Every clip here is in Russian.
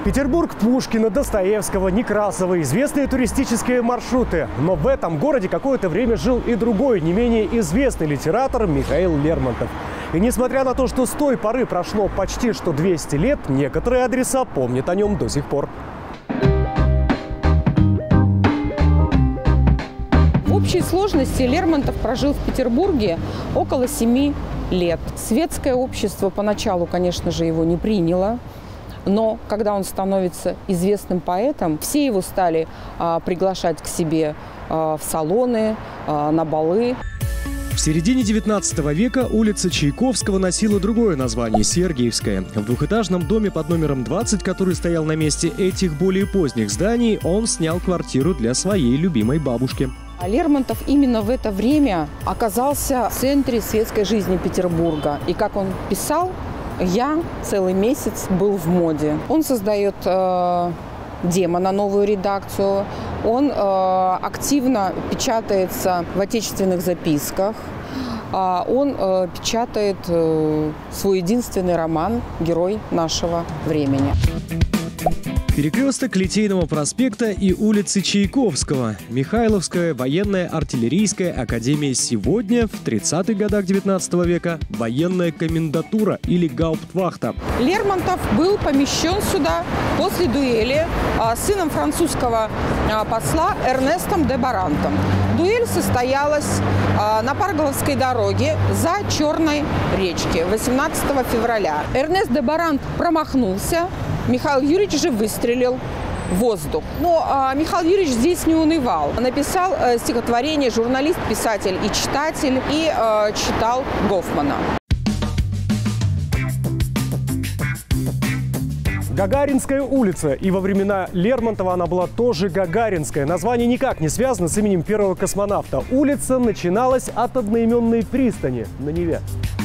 Петербург Пушкина, Достоевского, Некрасова – известные туристические маршруты. Но в этом городе какое-то время жил и другой, не менее известный литератор Михаил Лермонтов. И несмотря на то, что с той поры прошло почти что 200 лет, некоторые адреса помнят о нем до сих пор. В общей сложности Лермонтов прожил в Петербурге около 7 лет. Светское общество поначалу, конечно же, его не приняло. Но когда он становится известным поэтом, все его стали приглашать к себе в салоны, на балы. В середине 19 века улица Чайковского носила другое название – Сергиевская. В двухэтажном доме под номером 20, который стоял на месте этих более поздних зданий, он снял квартиру для своей любимой бабушки. Лермонтов именно в это время оказался в центре светской жизни Петербурга. И как он писал, «Я целый месяц был в моде». Он создает «Демона», новую редакцию. Он активно печатается в отечественных записках. Он печатает свой единственный роман «Герой нашего времени». Перекресток Литейного проспекта и улицы Чайковского. Михайловская военная артиллерийская академия сегодня, в 30-х годах 19 века, военная комендатура или гауптвахта. Лермонтов был помещен сюда после дуэли с сыном французского посла Эрнестом де Барантом. Дуэль состоялась на Парголовской дороге за Черной речки 18 февраля. Эрнест де Барант промахнулся. Михаил Юрьевич же выстрелил в воздух. Но Михаил Юрьевич здесь не унывал. Написал стихотворение «Журналист, писатель и читатель» и читал Гофмана. Гагаринская улица. И во времена Лермонтова она была тоже Гагаринская. Название никак не связано с именем первого космонавта. Улица начиналась от одноименной пристани на Неве.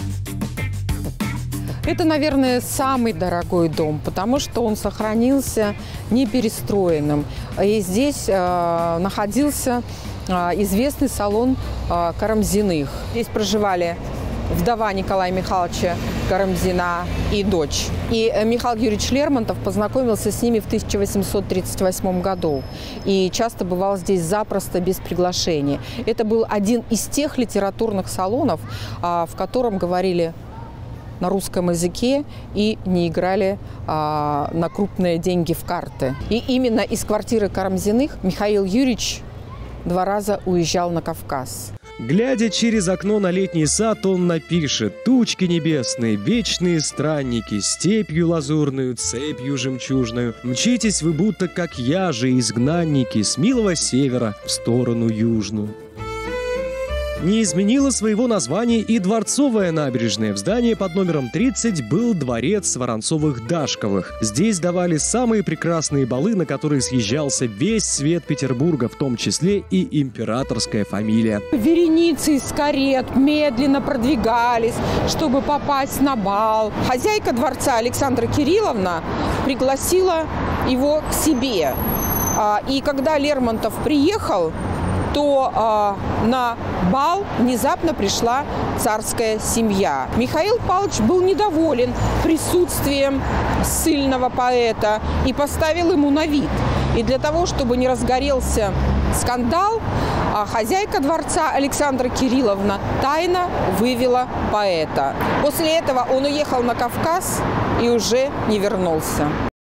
Это, наверное, самый дорогой дом, потому что он сохранился неперестроенным. И здесь находился известный салон Карамзиных. Здесь проживали вдова Николая Михайловича Карамзина и дочь. И Михаил Юрьевич Лермонтов познакомился с ними в 1838 году. И часто бывал здесь запросто, без приглашения. Это был один из тех литературных салонов, в котором говорили на русском языке и не играли на крупные деньги в карты. И именно из квартиры Карамзиных Михаил Юрьевич 2 раза уезжал на Кавказ. Глядя через окно на летний сад, он напишет: «Тучки небесные, вечные странники, степью лазурную, цепью жемчужную. Мчитесь вы будто, как я же, изгнанники, с милого севера в сторону южную». Не изменила своего названия и Дворцовая набережная. В здании под номером 30 был дворец Воронцовых-Дашковых. Здесь давали самые прекрасные балы, на которые съезжался весь свет Петербурга, в том числе и императорская фамилия. Вереницы из карет медленно продвигались, чтобы попасть на бал. Хозяйка дворца Александра Кирилловна пригласила его к себе. И когда Лермонтов приехал, то на бал внезапно пришла царская семья. Михаил Павлович был недоволен присутствием ссыльного поэта и поставил ему на вид. И для того, чтобы не разгорелся скандал, хозяйка дворца Александра Кирилловна тайно вывела поэта. После этого он уехал на Кавказ и уже не вернулся.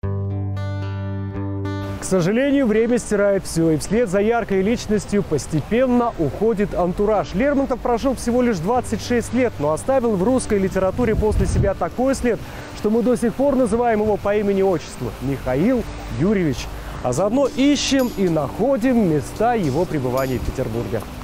К сожалению, время стирает все, и вслед за яркой личностью постепенно уходит антураж. Лермонтов прожил всего лишь 26 лет, но оставил в русской литературе после себя такой след, что мы до сих пор называем его по имени-отчеству – Михаил Юрьевич. А заодно ищем и находим места его пребывания в Петербурге.